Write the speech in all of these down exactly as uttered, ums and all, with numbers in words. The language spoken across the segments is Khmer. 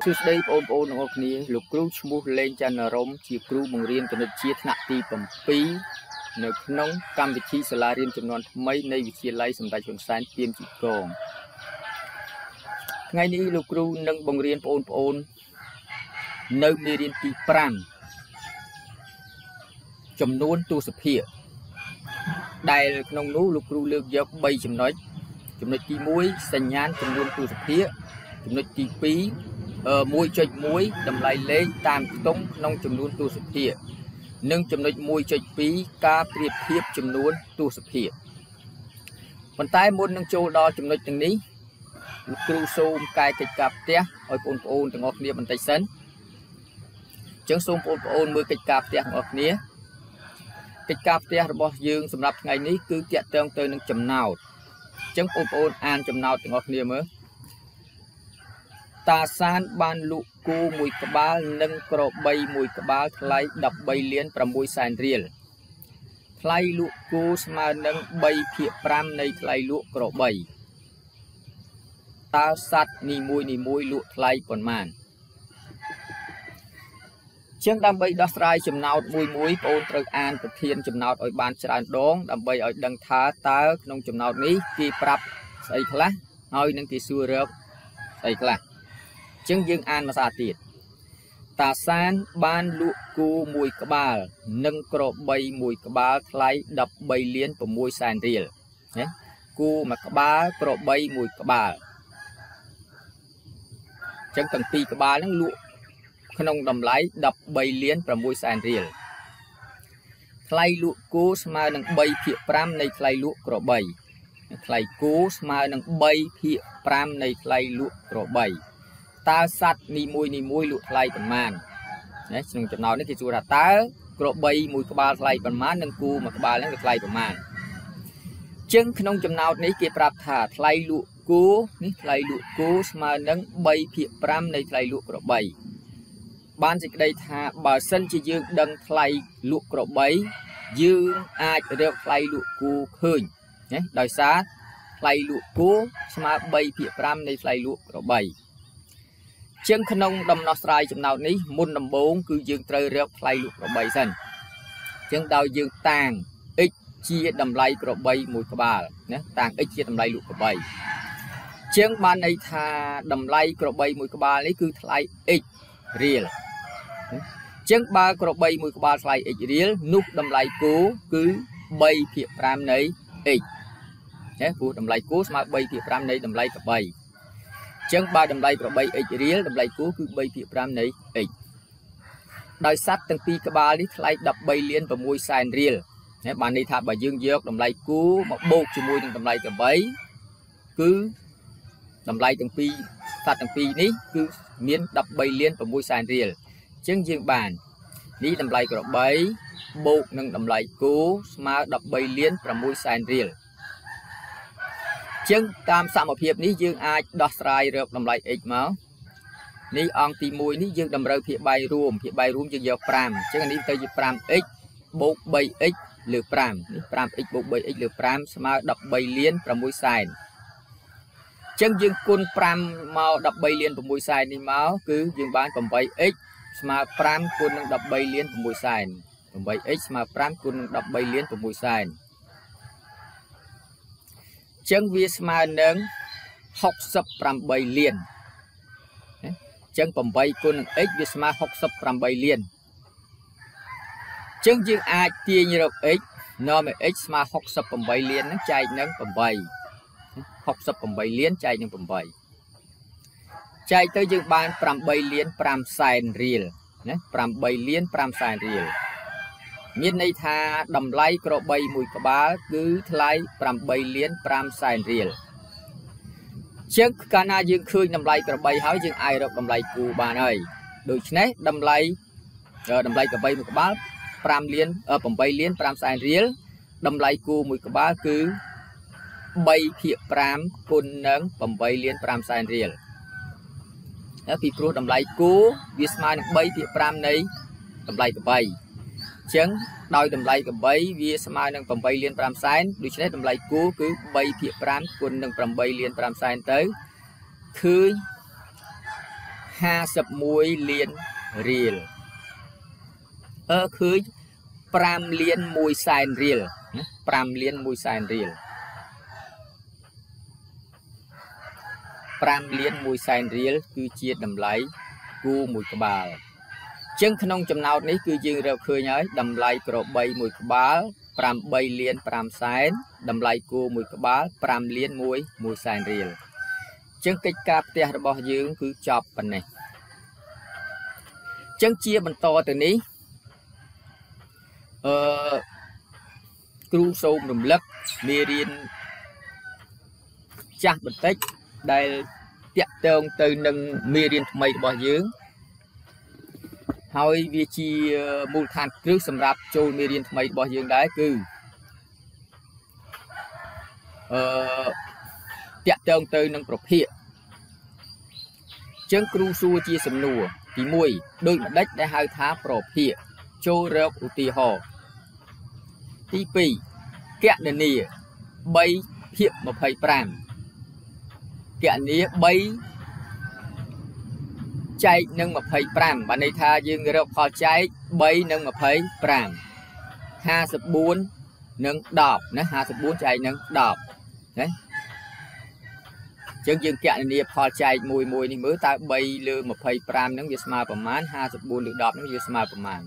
Chú đây ôn ôn ôn ní lục cú mua lên cho nó rôm chỉ cú bằng riêng cho nó chia nặng ti bằng pi nó nông cam vị trí sờ la riêng cho nó mấy nơi vị trí lấy sầm tay chuẩn sáng tiêm chỉ còn ngay ní lục cú nâng bằng riêng ôn ôn nơi mi riêng ti pram chấm nôn tu sập hiện đại nông nú lục cú lược dọc bay chấm nói chấm nói ti muối sành nhán chấm nôn tu sập hiện chấm nói ti pi muối chơi muối đầm lại lấy tam tông nông chấm nôn tu sập hiện nâng chấm nói muối chơi pi cá priệp hiệp chấm nôn tu sập hiện phần tay môn nâng châu đo chấm nói từng ní lục cú xôm cài kịch cạp té ở ôn ôn từng ngọc nia bàn tay sấn chứng xôm ôn ôn mưa kịch cạp té ngọc nia kịch cạp téរបស់យើងសម្រាប់ថ្ងៃនេះគឺតាក់ទងទៅនឹងចំណោទអញ្ចឹងបងប្អូនអានចំណោទទាំងអស់គ្នាមើលតាសានបានលក់គោមួយក្បាលនិងក្របីមួយក្បាលថ្លៃដប់បីលានប្រាំមួយសែនរៀលថ្លៃលក់គោស្មើនឹងបីភាគប្រាំនៃថ្លៃលក់ក្របីតើសត្វនីមួយនីមួយលក់ថ្លៃប៉ុន្មានជាងដើម្បីដោះស្រាយចំណោទមួយមួយបងប្អូនត្រូវអានប្រធានចំណោទឲ្យបានច្រើនដងដើម្បីឲ្យដឹងថាតើក្នុងចំណោទនេះគេប្រាប់ស្អីខ្លះហើយនឹងគេសួររកស្អីខ្លះជាងយើងអានភាសាទៀតតាសានបានលក់គោមួយក្បាលនិងក្របីមួយក្បាលថ្លៃដប់បីលានប្រាំមួយសែនរៀលណាគោមួយក្បាលក្របីមួយក្បាលចឹងទាំងពីរក្បាលហ្នឹងលក់ក្នុងតម្លៃដប់បីលានប្រាំមួយសែនរៀលថ្លៃលក់គោស្មើនឹងបីភាគប្រាំនៃថ្លៃលក់ក្របីថ្លៃគោស្មើនឹងបីភាគប្រាំនៃថ្លៃលក់ក្របីតើសត្វនីមួយនីមួយលក់ថ្លៃប៉ុន្មានណាក្នុងចំណោទនេះគេសួរថាតើក្របីមួយក្បាលថ្លៃប៉ុន្មាននិងគោមួយក្បាលហ្នឹងវាថ្លៃប៉ុន្មានជាងក្នុងចំណោទនេះគេប្រាប់ថាថ្លៃលក់គោនេះថ្លៃលក់គោស្មើនឹងបីភាគប្រាំនៃថ្លៃលក់ក្របីបានសេចក្តីថាបើសិនជាយើងដឹងថ្លៃលក់ក្របីយើងអាចរកថ្លៃលក់គោឃើញណាដោយសារថ្លៃលក់គោស្មើបីភាគប្រាំនៃថ្លៃលក់ក្របីជាងក្នុងដំណោះស្រាយចំណោទនេះមុនដំបូងគឺយើងត្រូវរកថ្លៃលក់ក្របីសិនជាងដោយយើងតាំង x ជាតម្លៃក្របីមួយក្បាលណាតាំង x ជាតម្លៃលក់ក្របីជាងបានន័យថាតម្លៃក្របីមួយក្បាលនេះគឺថ្លៃ x រៀលជាងបើក្របីមួយក្បាលថ្លៃ x រៀលនោះតម្លៃគោគឺបីភាគប្រាំនៃ x ណាព្រោះតម្លៃគោស្មើបីភាគប្រាំនៃតម្លៃក្របីចឹងបើតម្លៃក្របី x រៀលតម្លៃគោគឺបីភាគប្រាំនៃ x ដោយសត្វទាំងពីរក្បាលនេះថ្លៃដប់បីលានប្រាំមួយសែនរៀលណាបានន័យថាបើយើងយកតម្លៃគោមកបូកជាមួយនឹងតម្លៃក្របីគឺតម្លៃទាំងពីរសត្វទាំងពីរនេះគឺមានដប់បីលានប្រាំមួយសែនរៀលចឹងយើងបាននេះតម្លៃក្របីបូកនឹងតម្លៃគោស្មើដប់បីលានប្រាំមួយសែនរៀលជាងតាមសមភាពនេះយើងអាចដោះស្រាយរកតម្លៃ x មកនេះអង្គទីមួយនេះយើងតម្រូវភាគបាយរួមភាគបាយរួមយើងយកប្រាំអញ្ចឹងនេះទៅជា ប្រាំ x បូក បី x លើប្រាំនេះ ប្រាំ x បូក បី x លើប្រាំស្មើដប់បីលានប្រាំមួយសែនអញ្ចឹងយើងគុណប្រាំមកដប់បីលានប្រាំមួយសែននេះមកគឺយើងបាន ប្រាំបី x ស្មើប្រាំគុណនឹងដប់បីលានប្រាំមួយសែន ប្រាំបី x ស្មើប្រាំគុណនឹងដប់បីលានប្រាំមួយសែនចឹងវាស្មើនឹងហុកសិបប្រាំបីលានចឹងប្រាំបីគុណនឹង x វាស្មើហុកសិបប្រាំបីលានចឹងយើងអាចទាញរក x នាំឲ្យ x ស្មើហុកសិបប្រាំបីលាននឹងចែកនឹងប្រាំបីហុកសិបប្រាំបីលានចែកនឹងប្រាំបីចែកទៅយើងបានប្រាំបីលានប្រាំសែនរៀលណាប្រាំបីលានប្រាំសែនរៀលមានន័យថាតម្លៃក្របីមួយក្បាលគឺថ្លៃប្រាំបីលានប្រាំសែនរៀលជាងកាលណាយើងឃើញតម្លៃក្របីហើយយើងអាចរកតម្លៃគូបានហើយដូច្នេះតម្លៃតម្លៃក្របីមួយក្បាលប្រាំលានប្រាំបីលានប្រាំសែនរៀលតម្លៃគូមួយក្បាលគឺបីភាគប្រាំគុណនឹងប្រាំបីលានប្រាំសែនរៀលពីព្រោះតម្លៃគូវាស្មើនឹងបីភាគប្រាំនៃតម្លៃក្របីចឹងដោយតម្លៃក្របីវាស្មើនឹងប្រាំបីលានប្រាំសែនដូច្នេះតម្លៃគូគឺបីភាគប្រាំគុណនឹងប្រាំបីលានប្រាំសែនទៅឃើញ hai mươi mốtលានរៀលអឺឃើញប្រាំលានមួយសែនរៀលណាប្រាំលានមួយសែនរៀលប្រាំលានមួយសែនរៀលគឺជាតម្លៃគូមួយក្បាលចឹងក្នុងចំណោទនេះគឺយើងរកឃើញហើយតម្លៃក្របីមួយក្បាលប្រាំបីលានប្រាំសែនតម្លៃគូមួយក្បាលប្រាំលានមួយមួយសែនរៀលចឹងកិច្ចការផ្ទះរបស់យើងគឺចប់ប៉ុណ្ណេះចឹងជាបន្តទៅនេះអឺគ្រូសូមរំលឹកមេរៀនចាស់បន្តិចដែលតាក់ទងទៅនឹងមេរៀនថ្មីរបស់យើងហើយវាជាមូលដ្ឋានគ្រឹះសម្រាប់ចូលមេរៀនថ្មីរបស់យើងដែរគឺអឺតាក់ទងទៅនឹងប្រភេទចឹងគ្រូសួរជាសំណួរទីមួយដូចម្ដេចដែលហៅថាប្រភេទចូលរកឧទាហរណ៍ទីពីរគណនាបីភាគម្ភៃប្រាំគណនាបីចែកនឹងម្ភៃប្រាំបានន័យថាយើងរកផលចែកបីនឹងម្ភៃប្រាំហាសិបបួននឹងដប់ណាហាសិបបួនចែកនឹងដប់ណាចឹងយើងគណនាផលចែកមួយមួយនេះមើលតើបីលើម្ភៃប្រាំហ្នឹងវាស្មើប្រមាណហាសិបបួនលើដប់ហ្នឹងវាស្មើប្រមាណ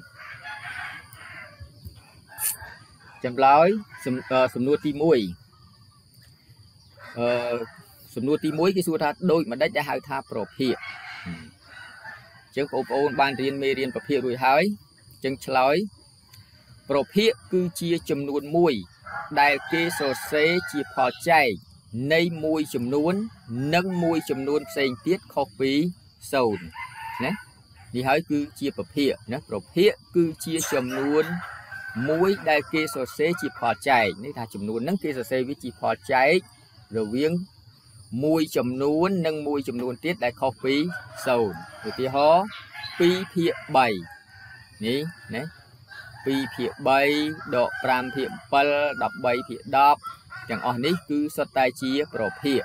ចម្លើយសំណួរទីមួយអឺសំណួរទីមួយគេសួរថាដូចម្ដេចដែលហៅថាប្រភេទចឹងបងប្អូនបានរៀនមេរៀនប្រភេទរួចហើយចឹងឆ្លើយប្រភេទគឺជាចំនួនមួយដែលគេសរសេរជាផលចែកនៃមួយចំនួននិងមួយចំនួនផ្សេងទៀតខុសពីសូន្យណានេះហើយគឺជាប្រភេទណាប្រភេទគឺជាចំនួនមួយដែលគេសរសេរជាផលចែកនេះថាចំនួនហ្នឹងគេសរសេរវាជាផលចែករវាងមួយចំនួននិងមួយចំនួនទៀតដែលខុសពីសូន្យឧទាហរណ៍ពីរភាគបីនេះណាពីរភាគបីដកប្រាំភាគbảy ដប់បីភាគដប់ទាំងអស់នេះគឺសុទ្ធតែជាប្រភេទ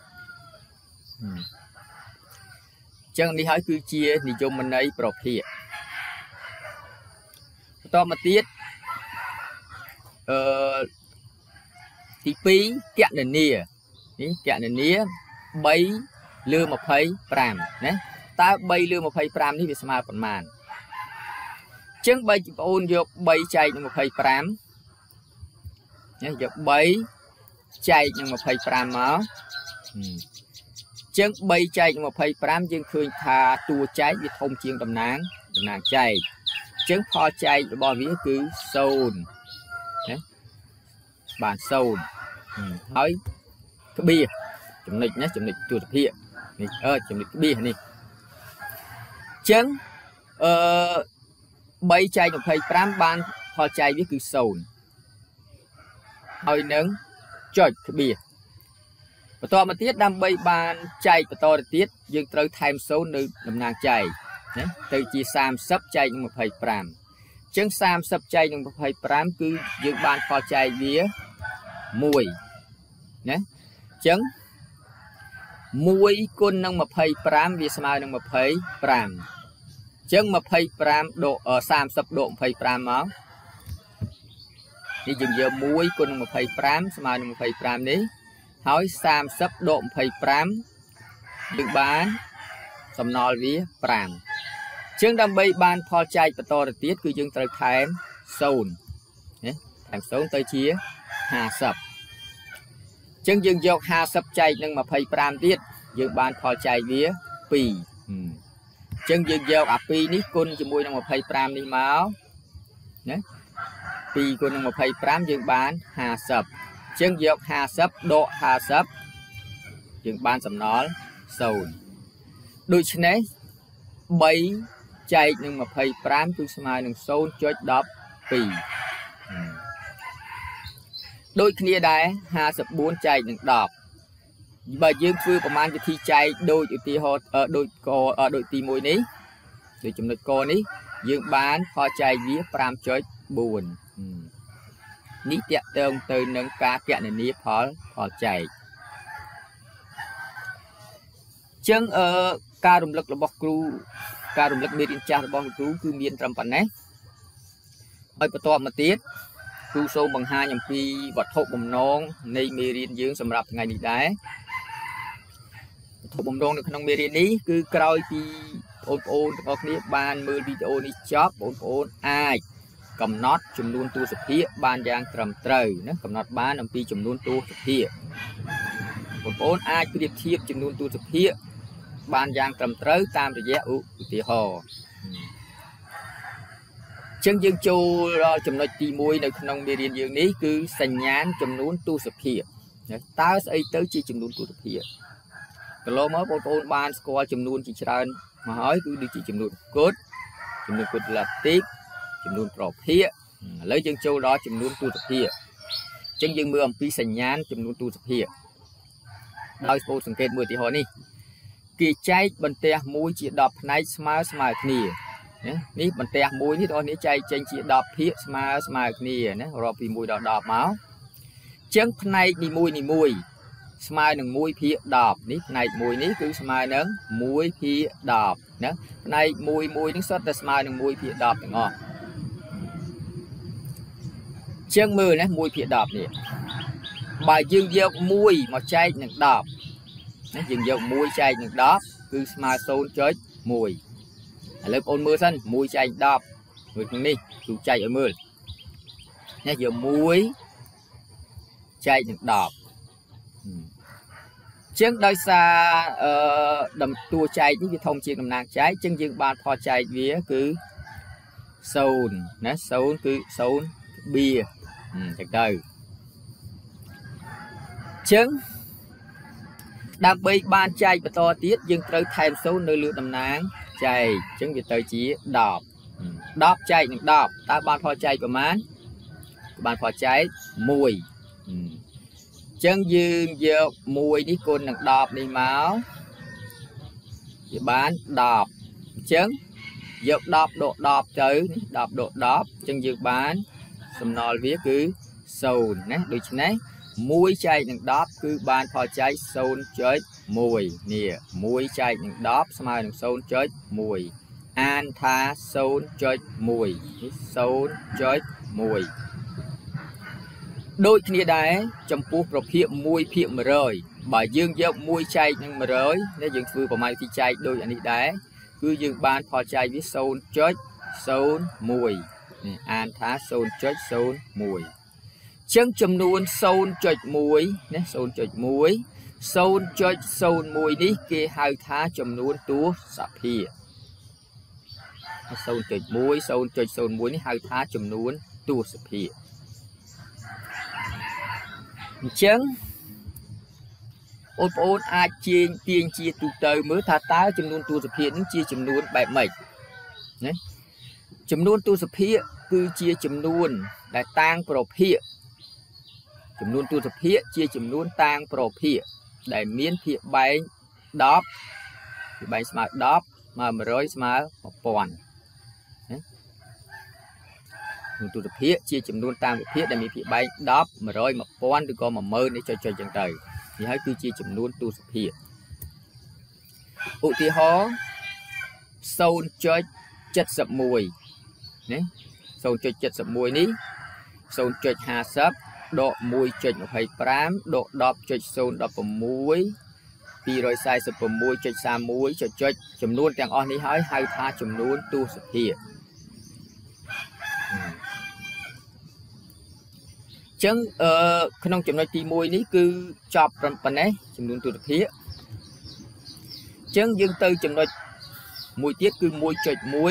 ចឹងនេះហើយគឺជានិយមន័យប្រភេទបន្តមកទៀតអឺទីពីរគណនានេះគណនាបីលើម្ភៃប្រាំណាតើបីលើម្ភៃប្រាំនេះវាស្មើប៉ុន្មានចឹងបើបងប្អូនយកបីចែកនឹងម្ភៃប្រាំណាយកបីចែកនឹងម្ភៃប្រាំមកចឹងបីចែកនឹងម្ភៃប្រាំយើងឃើញថាតួចែកវាធំជាងតំណាងតំណាងចែកចឹងផលចែករបស់វាគឺសូន្យណាបានសូន្យហើយក្បៀសចំណុចណាចំណុចទូទៅភាគនេះអឺចំណុចក្បៀសនេះចឹងអឺបីចែកម្ភៃប្រាំបានផលចែកវាគឺសូន្យហើយនឹងចុចក្បៀសបន្តមកទៀតដើម្បីបានចែកបន្តទៅទៀតយើងត្រូវថែមសូន្យនៅតំណាងចែកណាទៅជាសាមសិបចែកនឹងម្ភៃប្រាំចឹងសាមសិបចែកនឹងម្ភៃប្រាំគឺយើងបានផលចែកវាមួយណាចឹងមួយគុណនឹងម្ភៃប្រាំវាស្មើនឹងម្ភៃប្រាំចឹងម្ភៃប្រាំដកសាមសិបដកម្ភៃប្រាំមកនេះយើងយកមួយគុណនឹងម្ភៃប្រាំស្មើនឹងម្ភៃប្រាំនេះហើយសាមសិបដកម្ភៃប្រាំយើងបានសំណល់វាប្រាំចឹងដើម្បីបានផលចែកបន្តទៅទៀតគឺយើងត្រូវថែមសូន្យណាថែមសូន្យទៅជាហាសិបចឹងយើងយកហាសិបចែកនឹងម្ភៃប្រាំទៀតយើងបានផលចែកវាពីរចឹងយើងយកអាពីរនេះគុណជាមួយនឹងម្ភៃប្រាំនេះមកណាពីរគុណនឹងម្ភៃប្រាំយើងបានហាសិបចឹងយកហាសិបដកហាសិបយើងបានសំណល់សូន្យដូច្នេះបីចែកនឹងម្ភៃប្រាំគឺស្មើនឹង សូន្យចុចដប់ពីរ ដូចគ្នាដែរហាសិបបួនចែកនឹងដប់បើយើងធ្វើប្រមាណវិធីចែកដូចឧទាហរណ៍ដូចកដូចទីមួយនេះដូចចំណុចកនេះយើងបានផលចែកវាប្រាំចុចបួន នេះតាក់ទងទៅនឹងការគណនាផលផលចែកចឹងអឺការរំលឹករបស់គ្រូការរំលឹកមេរៀនចាស់របស់គ្រូគឺមានត្រឹមប៉ុណ្ណេះហើយបន្តមកទៀតគ្រូសូមបង្ហាញអំពីវត្ថុបំណងនៃមេរៀនយើងសម្រាប់ថ្ងៃនេះដែរវត្ថុបំណងនៅក្នុងមេរៀននេះគឺក្រោយពីបងប្អូនទាំងអស់គ្នាបានមើលវីដេអូនេះចប់បងប្អូនអាចកំណត់ចំនួនតួសភាគបានយ៉ាងត្រឹមត្រូវណាកំណត់បានអំពីចំនួនតួសភាគបងប្អូនអាចប្រៀបធៀបចំនួនតួសភាគបានយ៉ាងត្រឹមត្រូវតាមរយៈឧទាហរណ៍ចឹងយើងចូលដល់ចំណុចទីមួយនៅក្នុងមេរៀនយើងនេះគឺសញ្ញាណចំនួនតួសភាគតើស្អីទៅជាចំនួនតួសភាគកន្លងមកបងប្អូនបានស្គាល់ចំនួនជាច្រើនមកហើយគឺដូចជាចំនួនគត់ចំនួនគត់ឡាទីកចំនួនប្រភេទឥឡូវយើងចូលដល់ចំនួនតួសភាគអញ្ចឹងយើងមើលអំពីសញ្ញាណចំនួនតួសភាគដោយបងប្អូនសង្កេតមើលឧទាហរណ៍នេះគេចែកបន្ទះមួយជាដប់ផ្នែកស្មើស្មើគ្នានេះបន្ទះមួយនេះបងប្អូនចែកចេញជាដប់ភាគស្មើស្មើគ្នាណារាប់ពីមួយដល់ដប់មកអញ្ចឹងផ្នែកនីមួយនីមួយស្មើនឹងមួយភាគដប់នេះផ្នែកមួយនេះគឺស្មើនឹងមួយភាគដប់ណាផ្នែកមួយមួយនេះសុទ្ធតែស្មើនឹងមួយភាគដប់ទាំងអស់ជាងមើលណាមួយភាគដប់នេះបើយើងយកមួយមកចែកនឹងដប់ណាយើងយកមួយចែកនឹងដប់គឺស្មើ ศูนย์ จุด មួយ ឥឡូវបងប្អូនមើលសិនមួយចែកដប់មើលក្នុងនេះគ្រូចែកឲ្យមើលនេះយកមួយចែកនឹងដប់ចឹងដោយសារអឺដំតួចែកនេះវាធំជាងតំណាងចែកចឹងយើងបានផចែកវាគឺ ศูนย์ ណា ศูนย์ គឺ ศูนย์ បៀចឹងទៅចឹងដើម្បីបានចែកបន្តទៀតយើងត្រូវថែមศูนย์នៅលើតំណាងចែកចឹងវាទៅជាដប់ដប់ចែកនឹងដប់តើបានផលចែកប្រមាណបានផលចែកមួយចឹងយើងយកមួយនេះគុណនឹងដប់នេះមកវាបានដប់អញ្ចឹងយកដប់ដកដប់ទៅនេះដប់ដកដប់ចឹងយើងបានសំណល់វាគឺศูนย์ណាដូច្នេះមួយចែកនឹងដប់គឺបានផលចែក ศูนย์ จุด មួយ នេះមួយចែកនឹងដប់ស្មើនឹង ศูนย์ จุด មួយ អានថា ศูนย์ จุด មួយ នេះ ศูนย์ จุด មួយ ដូចគ្នាដែរចំពោះប្រភេទមួយភាគ một trămបើយើងយកមួយចែកនឹង một trămនេះយើងធ្វើប្រមាណវិធីចែកដូចអានេះដែរគឺយើងបានផលចែកវា ศูนย์ จุด ศูนย์ មួយ នេះអានថា ศูนย์ จุด ศูนย์ មួយ ចឹងចំនួន ศูนย์ จุด មួយ ណា ศูนย์ จุด មួយ ศูนย์ จุด ศูนย์ មួយ នេះគេហៅថាចំនួនតួសភាគ ศูนย์ จุด មួយ ศูนย์ จุด ศูนย์ មួយ នេះហៅថាចំនួនតួសភាគអញ្ចឹងបងប្អូនអាចជាងទាញជាទូទៅមើលថាតើចំនួនតួសភាគនេះជាចំនួនបែបម៉េចណាចំនួនតួសភាគគឺជាចំនួនដែលតាំងប្រភេទចំនួនតួសភាគជាចំនួនតាំងប្រភេទដែលមានភាគបែងដប់ភាគបែងស្មើដប់ស្មើ một trăm ស្មើ một nghìn ណាចំនួនតួសភាគជាចំនួនតាំងប្រភេទដែលមានភាគបែងដប់ một trăm một nghìn ឬក៏ một nghìn នេះចុចចុចចឹងទៅនេះហើយគឺជាចំនួនតួសភាគឧទាហរណ៍ ศูนย์ จุด เจ็ดสิบ មួយ ណា ศูนย์ จุด เจ็ดสิบ មួយ នេះ ศูนย์ จุด ห้าสิบ ដក មួយ จุด ยี่สิบห้า ដក ដប់ จุด ศูนย์ สิบหก ពីររយสี่สิบหก จุด สามสิบเอ็ด ចុចចុចចំនួនទាំងអស់នេះហើយហៅថាចំនួនតួសភាគចឹងអឺក្នុងចំណុចទីមួយនេះគឺចប់ប៉ុណ្ណេះចំនួនតួសភាគចឹងយើងទៅចំណុចមួយទៀតគឺ មួយ จุด មួយ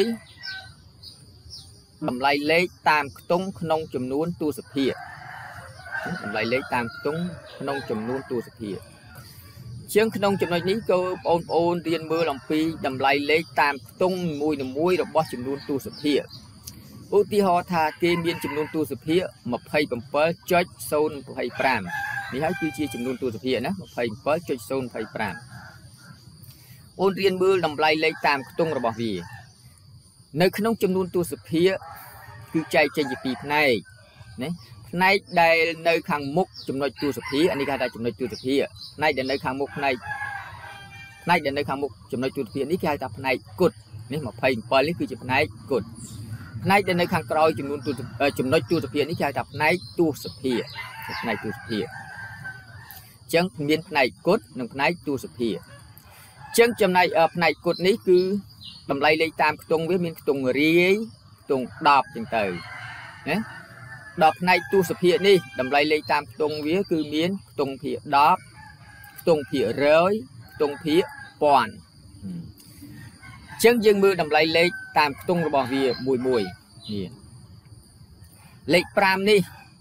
តម្លៃលេខតាមខ្ទង់ក្នុងចំនួនតួសភាគតម្លៃលេខតាមខ្ទង់ក្នុងចំនួនតួសភាគជាងក្នុងចំណុចនេះក៏បងប្អូនរៀនមើលអំពីតម្លៃលេខតាមខ្ទង់មួយមួយរបស់ចំនួនតួសភាគឧទាហរណ៍ថាគេមានចំនួនតួសភាគ ยี่สิบเจ็ด จุด ศูนย์ ยี่สิบห้า នេះហើយគឺជាចំនួនតួសភាគណា ยี่สิบเจ็ด จุด ศูนย์ ยี่สิบห้า អូនរៀនមើលតម្លៃលេខតាមខ្ទង់របស់វានៅក្នុងចំនួនតួសភាគគឺចែកចេញជាពីរផ្នែកណាផ្នែកដែលនៅខាងមុខចំណុចតួសភាគអានេះគេហៅថាចំណុចតួសភាគផ្នែកដែលនៅខាងមុខផ្នែកផ្នែកដែលនៅខាងមុខចំណុចទូរស័ព្ទនេះគេហៅថាផ្នែកគុតនេះยี่สิบเจ็ดនេះគឺជាផ្នែកគុតផ្នែកដែលនៅខាងក្រោយចំនួនចំណុចទូរស័ព្ទនេះគេហៅថាផ្នែកទូរស័ព្ទផ្នែកទូរស័ព្ទអញ្ចឹងមានផ្នែកគុតនិងផ្នែកទូរស័ព្ទអញ្ចឹងចំណែកផ្នែកគុតនេះគឺតម្លៃលេខតាមខ្ទង់វាមានខ្ទង់រាយខ្ទង់ដប់អញ្ចឹងទៅណាដល់ផ្នែកទូរស័ព្ទនេះតម្លៃលេខតាមខ្ទង់វាគឺមានខ្ទង់ភាគដប់ខ្ទង់ភាគរយខ្ទង់ភាគពាន់អញ្ចឹងយើងមើលតម្លៃលេខតាមខ្ទង់របស់វាមួយមួយនេះលេខប្រាំនេះ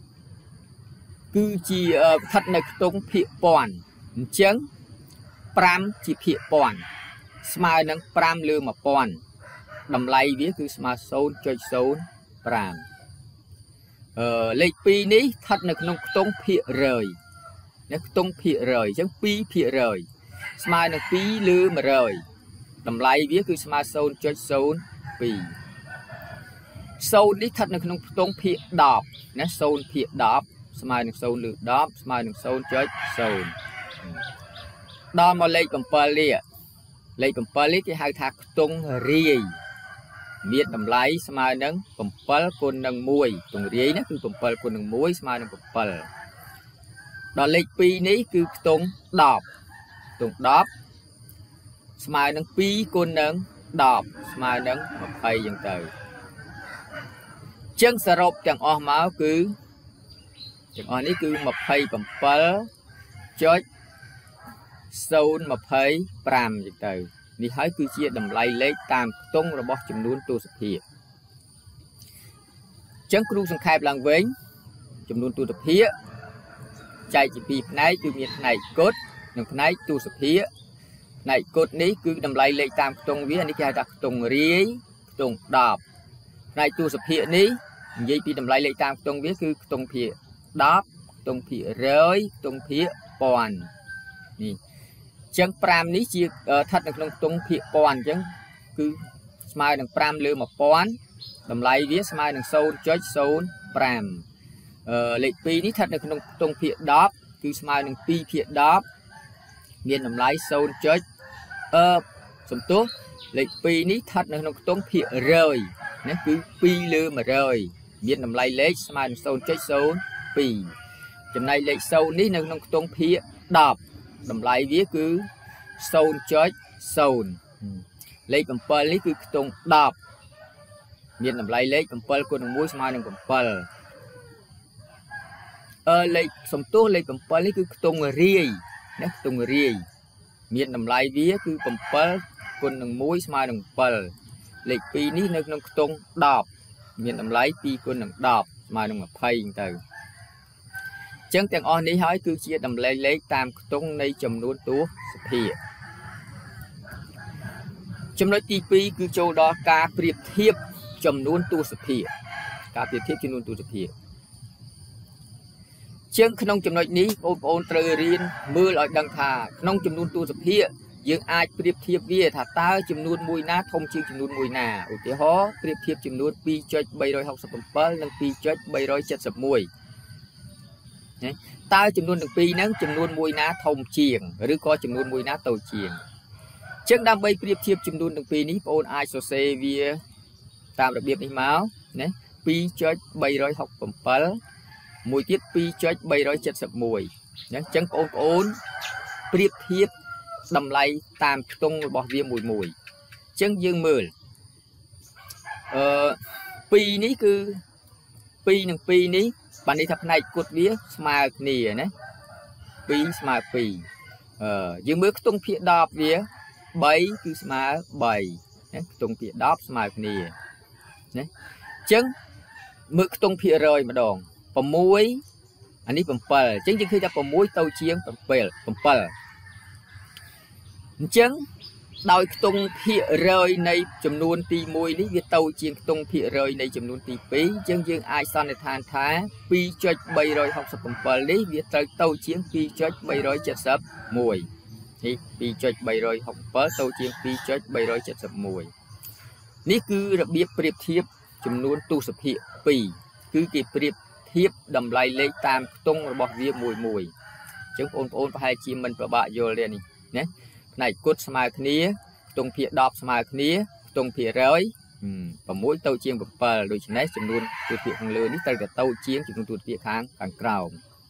គឺជាស្ថិតនៅខ្ទង់ភាគពាន់អញ្ចឹងប្រាំជាភាគពាន់ស្មើនឹងប្រាំលើmộtពាន់តម្លៃវាគឺស្មើ ศูนย์จุดศูนย์ห้า អឺលេខពីរនេះស្ថិតនៅក្នុងខ្ទង់ភាគរយនៅខ្ទង់ភាគរយអញ្ចឹងពីរភាគរយស្មើនឹងពីរលើmột trămតម្លៃវាគឺស្មើ ศูนย์จุดศูนย์ពីរ ศูนย์នេះស្ថិតនៅក្នុងខ្ទង់ភាគដប់ណា ศูนย์ភាគដប់ស្មើនឹង ศูนย์លើដប់ស្មើនឹង ศูนย์จุดศูนย์ ដល់មកលេខbảyនេះលេខbảyនេះគេហៅថាខ្ទង់រាយមានតម្លៃស្មើនឹងbảyគុណនឹងមួយខ្ទង់រាយណាគឺbảyគុណនឹងមួយស្មើនឹងbảyដល់លេខពីរនេះគឺខ្ទង់ដប់ខ្ទង់ដប់ស្មើនឹងពីរគុណនឹងដប់ស្មើនឹងยี่สิบអញ្ចឹងទៅចឹងសរុបទាំងអស់មកគឺទាំងអស់នេះគឺยี่สิบเจ็ดจุดศูนย์ยี่สิบห้าអញ្ចឹងទៅនេះហើយគឺជាតម្លៃលេខតាមខ្ទង់របស់ចំនួនទូរស័ព្ទអញ្ចឹងគ្រូសង្ខេបឡើងវិញចំនួនទូរស័ព្ទចែកជាពីរផ្នែកគឺមានផ្នែកគុតនិងផ្នែកទូរស័ព្ទផ្នែកគុតនេះគឺតម្លៃលេខតាមខ្ទង់វានេះគេហៅថាខ្ទង់រាយខ្ទង់ដប់ផ្នែកទូរស័ព្ទនេះនិយាយពីតម្លៃលេខតាមខ្ទង់វាគឺខ្ទង់ភាគដប់ខ្ទង់ភាគរយខ្ទង់ភាគពាន់នេះចឹងប្រាំនេះជាស្ថិតនៅក្នុងខ្ទង់ភាគពាន់អញ្ចឹងគឺស្មើនឹងប្រាំលើmộtពាន់តម្លៃវាស្មើនឹង ศูนย์จุดศูนย์ห้า អឺលេខពីរនេះស្ថិតនៅក្នុងខ្ទង់ភាគដប់គឺស្មើនឹងពីរភាគដប់មានតម្លៃ ศูนย์จุดអឺសំទោសលេខពីរនេះស្ថិតនៅក្នុងខ្ទង់ភាគរយណាគឺពីរលើmột trămមានតម្លៃលេខស្មើនឹង ศูนย์จุดศูนย์hai ចំណែកលេខศูนย์នេះនៅក្នុងខ្ទង់ភាគដប់តម្លៃវាគឺ ศูนย์จุดศูนย์ លេខbảyនេះគឺខ្ទង់ដប់មានតម្លៃលេខbảyគុណនឹងមួយស្មើនឹងbảyអឺលេខសំទោសលេខbảyនេះគឺខ្ទង់រាយណាខ្ទង់រាយមានតម្លៃវាគឺbảyគុណនឹងមួយស្មើនឹងbảyលេខពីរនេះនៅក្នុងខ្ទង់ដប់មានតម្លៃពីរគុណនឹងដប់ស្មើនឹងยี่สิบអញ្ចឹងទៅចឹងទាំងអស់នេះហើយគឺជាតម្លៃលេខតាមខ្ទង់នៃចំនួនទូរស័ព្ទចំណុចទីពីរគឺចូលដល់ការប្រៀបធៀបចំនួនទូរស័ព្ទការប្រៀបធៀបចំនួនទូរស័ព្ទជាងក្នុងចំណុចនេះបងប្អូនត្រូវរៀនមើលឲ្យដឹងថាក្នុងចំនួនទូរស័ព្ទយើងអាចប្រៀបធៀបវាថាតើចំនួនមួយណាធំជាងចំនួនមួយណាឧទាហរណ៍ប្រៀបធៀបចំនួនពីរจุดបីរយហកសិបbảyនិងពីរจุดបីរយเจ็ดสิบเอ็ดតើចំនួនទាំងពីរហ្នឹងចំនួនមួយណាធំជាងឬក៏ចំនួនមួយណាតូចជាងចឹងដើម្បីប្រៀបធៀបចំនួនទាំងពីរនេះបងប្អូនអាចសរសេរវាតាមរបៀបនេះមកណាពីរจุดបីរយហកសិបbảyមួយទៀតពីរจุดបីរយเจ็ดสิบเอ็ดណាចឹងបងប្អូនប្រៀបធៀបតម្លៃតាមខ្ទង់របស់វាមួយមួយចឹងយើងមើលអឺពីរនេះគឺពីរនិងពីរនេះបានន័យថាផ្នែកគុតវាស្មើគ្នាណាពីរស្មើពីរអឺយើងមើលខ្ទង់ភាគដប់វាបីគឺស្មើបីណាខ្ទង់ភាគដប់ស្មើគ្នាណាអញ្ចឹងមើលខ្ទង់ភាគរយម្ដង6អានេះ7អញ្ចឹងយើងឃើញថា6ទៅជាង7 7អញ្ចឹងដោយខ្ទង់ភាគរយនៃចំនួនទីមួយនេះវាទៅជាងខ្ទង់ភាគរយនៃចំនួនទីពីរអញ្ចឹងយើងអាចសន្និដ្ឋានថាពីរจุดបីរយហកសិបbảyនេះវាត្រូវទៅជាងពីរจุดបីរយเจ็ดสิบเอ็ดនេះពីរจุดបីរយហកសិបទៅជាងពីរจุดបីរយเจ็ดสิบเอ็ดនេះគឺរបៀបប្រៀបធៀបចំនួនទូរស័ព្ទពីរគឺគេប្រៀបធៀបតម្លៃលេខតាមខ្ទង់របស់វាមួយមួយអញ្ចឹងបងប្អូនប្រហែលជាមិនប្របាកយល់ទេនេះណាផ្នែកគុតស្មើគ្នាខ្ទង់ភាគដប់ស្មើគ្នាខ្ទង់ភាគរយប្រមួយទៅជាងbảyដូច្នេះចំនួនទូភាគខាងលើនេះត្រូវតែទៅជាងចំនួនទូភាគខាងខាងក្រោម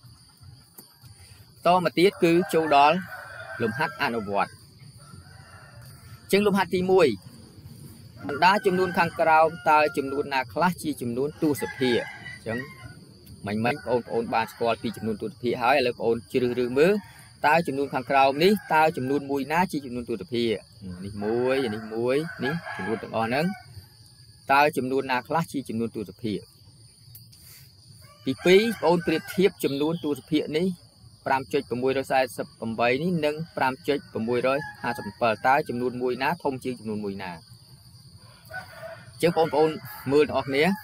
តមកទៀតគឺចូលដល់លំហាត់អនុវត្តជាងលំហាត់ទីមួយបណ្ដាចំនួនខាងក្រោមតើចំនួនណាខ្លះជាចំនួនទូសភាអញ្ចឹងមិញមិញបងប្អូនបានស្គាល់ពីចំនួនទូសភាហើយឥឡូវបងប្អូនជ្រើសរើសមើលតើចំនួនខាងក្រោមនេះតើចំនួនមួយណាជាចំនួនទូសភានេះមួយនេះមួយនេះចំនួនទាំងអស់ហ្នឹងតើចំនួនណាខ្លះជាចំនួនទូសភាទីពីរបងប្អូនប្រៀបធៀបចំនួនទូសភានេះ5.648នេះនិង5.657តើចំនួនមួយណាធំជាងចំនួនមួយណាចឹងបងប្អូនមើលទាំងអស់គ្នា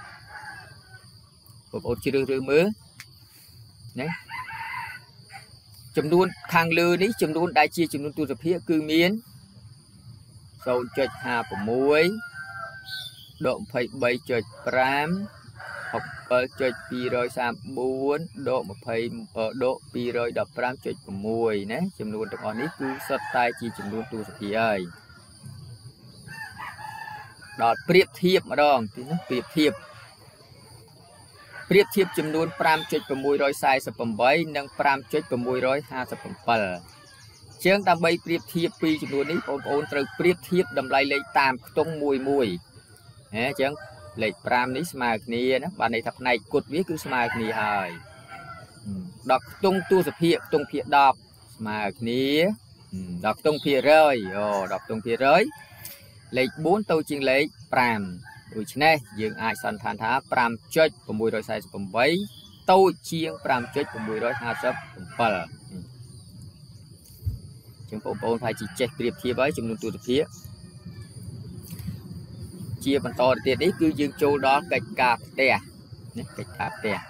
បងប្អូនជ្រើសរើសមើលណាចំនួនខាងលើនេះចំនួនដែលជាចំនួនទូសភាគឺមាន 0.56 ដក 23.5 67.234 ដក 20 ដក 215.6 ណាចំនួនទាំងអស់នេះគឺសុទ្ធតែជាចំនួនទូសភាហើយដល់ប្រៀបធៀបម្ដងទីនោះប្រៀបធៀបប្រៀបធៀបចំនួន 5.648 និង 5.657 ជាងដើម្បីប្រៀបធៀបពីចំនួននេះបងប្អូនត្រូវប្រៀបធៀបតម្លៃលេខតាមខ្ទង់មួយមួយហ៎អញ្ចឹងលេខ5នេះស្មើគ្នាណាបានន័យថាផ្នែកគុតវាគឺស្មើគ្នាហើយដល់ខ្ទង់ទូសភាខ្ទង់ភាគដប់ស្មើគ្នាដល់ខ្ទង់ភាគរយអូដល់ខ្ទង់ភាគរយលេខ4ទៅជាងលេខ5ដូច្នេះយើងអាចសន្និដ្ឋានថា 5.648 តូចជាង 5.657 ជាងបងប្អូនphải chỉចេះប្រៀបធៀបហើយចំនួនទូសភាជាបន្តទៅទៀតនេះគឺយើងចូលដល់កិច្ចការផ្ទះនេះកិច្ចការផ្ទះ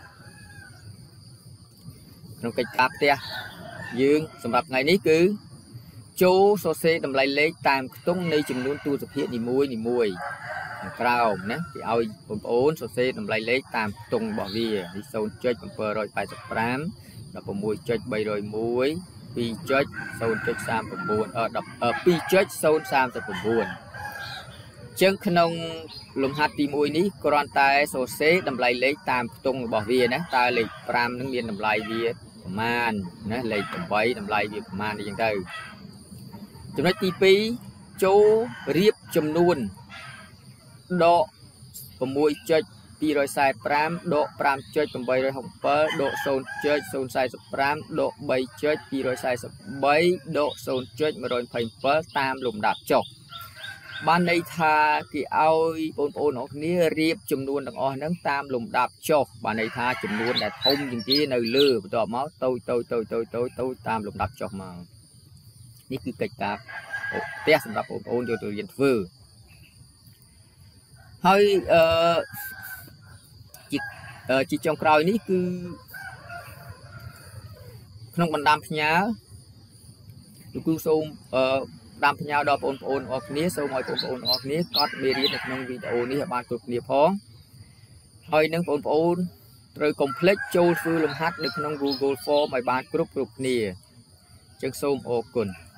ក្នុងកិច្ចការផ្ទះយើងសម្រាប់ថ្ងៃនេះគឺចូលសរសេរតម្លៃលេខតាមខ្ទង់នៃចំនួនទូសភានីមួយនីមួយក្រោមណាគេឲ្យបងប្អូនសរសេរតម្លៃលេខតាមខ្ទង់របស់វានេះ 0.785 16.301 2.0.39 អឺ 2.039 ចឹងក្នុងលំហាត់ទីមួយនេះគ្រាន់តែសរសេរតម្លៃលេខតាមខ្ទង់របស់វាណាតើលេខ5នឹងមានតម្លៃវាប្រមាណណាលេខ8តម្លៃវាប្រមាណអីចឹងទៅចំណុចទីពីរចូលរៀបចំនួនដក 6.245 ដក 5.867 ដក 0.045 ដក 3.243 ដក 0.127 តាមលំដាប់ចុះបានន័យថាគេឲ្យបងប្អូនអរគ្នារៀបចំនួនទាំងអស់ហ្នឹងតាមលំដាប់ចុះបានន័យថាចំនួនដែលធំជាងគេនៅលើបន្ទាប់មកតូចតូចតូចតូចតូចតូចតាមលំដាប់ចុះមកនេះគឺកិច្ចការផ្ទះសម្រាប់បងប្អូនយកទៅរៀនធ្វើហើយអឺជាចុងក្រោយនេះគឺក្នុងបណ្ដាំផ្ញើលោកគ្រូសូមអឺតាមផ្ញើដល់បងប្អូនអរគ្នាសូមឲ្យបងប្អូនអរគ្នាកត់មេរៀននៅក្នុងវីដេអូនេះឲ្យបានគ្រប់គ្នាផងហើយនឹងបងប្អូនត្រូវកុំភ្លេចចូលធ្វើលំហាត់នៅក្នុង Google Form ឲ្យបានគ្រប់គ្រប់គ្នាអញ្ចឹងសូមអរគុណ